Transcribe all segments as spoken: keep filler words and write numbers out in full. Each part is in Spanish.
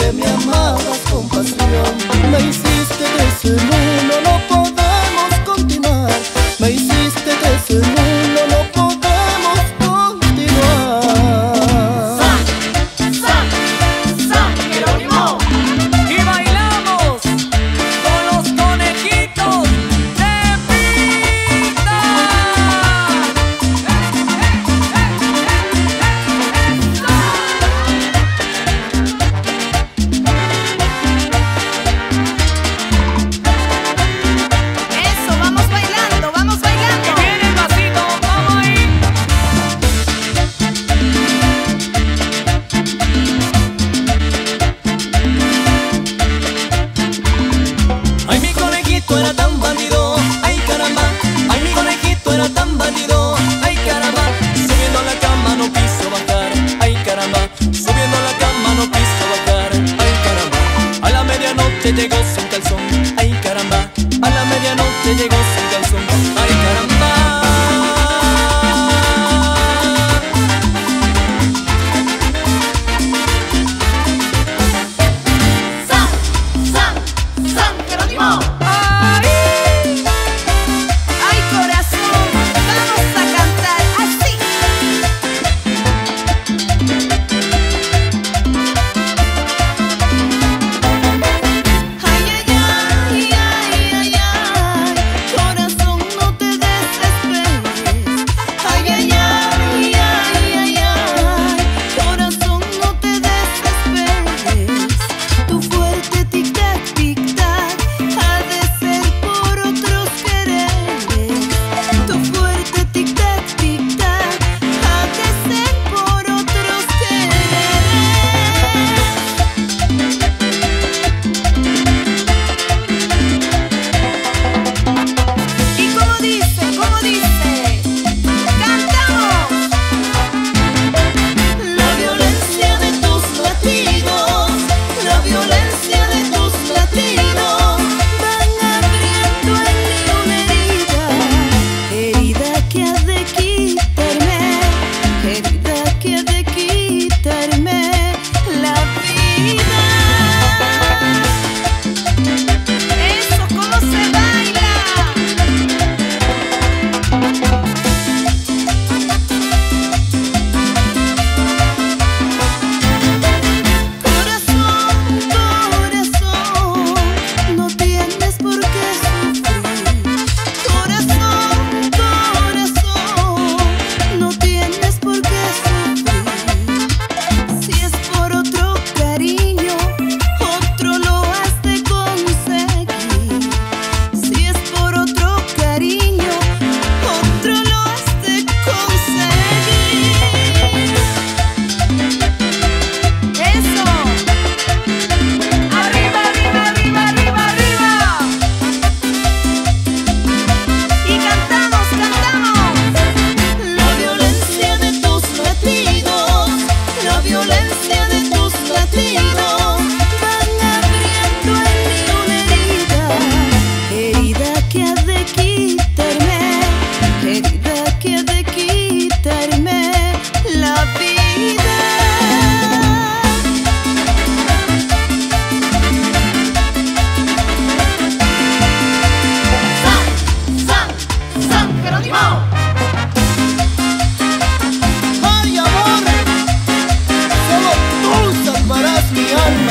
que me amabas con pasión. Me hiciste de ese mundo no podemos continuar. Me hiciste de ese mundo no podemos continuar. San, San, San Jerónimo. Y bailamos con los conejitos de Pita. Eso, vamos bailando, vamos bailando. Y viene el vasito, vamos ahí. Ay, mi conejito era tan bandido, ay caramba. Ay, mi conejito era tan bandido, ay caramba. Subiendo a la cama no quiso bajar, ay caramba. Subiendo a la cama no quiso bajar, ay caramba. A la medianoche llegó sin calzón, ay caramba. A la medianoche llegó sin calzón, ay caramba. San, San, San Jerónimo. ¡Ay! ¡Ay, corazón! Vamos a cantar así. Ay, ay, ay, ay, ay, ay, corazón, no te desesperes. Ay, ay, ay, ay, ay, ay, corazón, no te desesperes. Tu fuerte tic-tac, tic-tac, ha de ser por otros quereres. Tu fuerte tic-tac, tic-tac, ha de ser por otros quereres. Y como dice, como dice, cantamos. La violencia de tus latidos, la violencia de tus latidos van abriendo en mí una herida, herida que ha de quitarme, herida que ha de quitarme la vida. Eso, ¿cómo se baila? Corazón, corazón, no tienes por qué sufrir. Corazón, corazón, no tienes por qué sufrir. Si es por otro cariño, otro lo has de conseguir. Si es por otro cariño, otro lo has de conseguir. Eso. Arriba, arriba, arriba, arriba, arriba. Y cantamos, cantamos. La violencia de tus latidos, la violencia de tus latidos van abriendo en mí una herida, herida que ha de quitarme, herida que ha de quitarme la vida. San, San, San Jerónimo. Ay, amor, solo tú salvarás mi alma.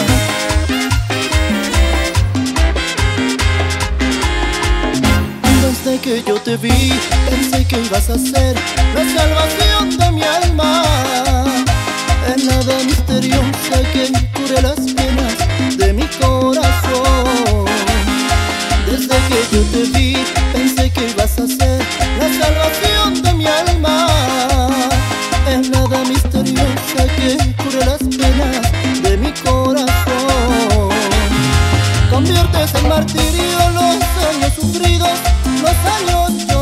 Desde que yo te vi, pensé que ibas a ser la salvación de mi alma. En nada misteriosa que cure las penas de mi corazón. Desde que yo te vi, pensé que ibas a ser la salvación de mi alma. Es nada misteriosa que cure las penas de mi corazón. Conviertes en martirio los años sufridos, los años